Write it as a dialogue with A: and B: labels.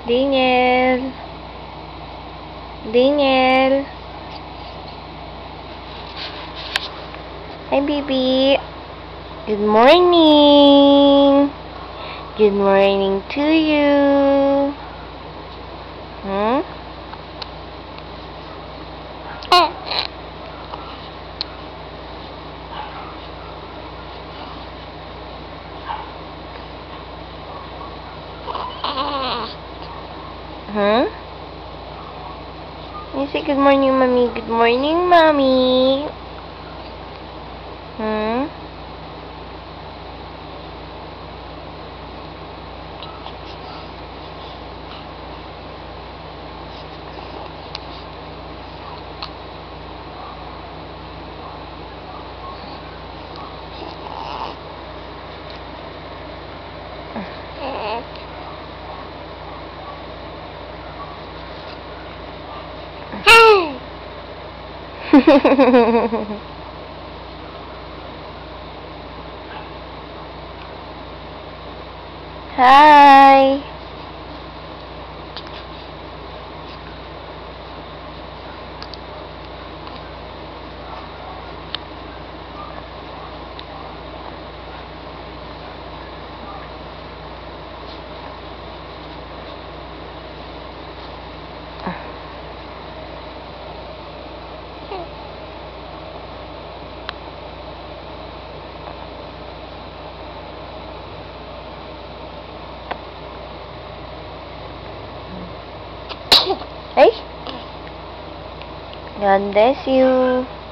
A: Danielle. Danielle. Hi, baby. Good morning. Good morning to you. Hmm? Huh? You say good morning, mommy. Good morning, mommy. Hmm? Hi. Hey. God bless you.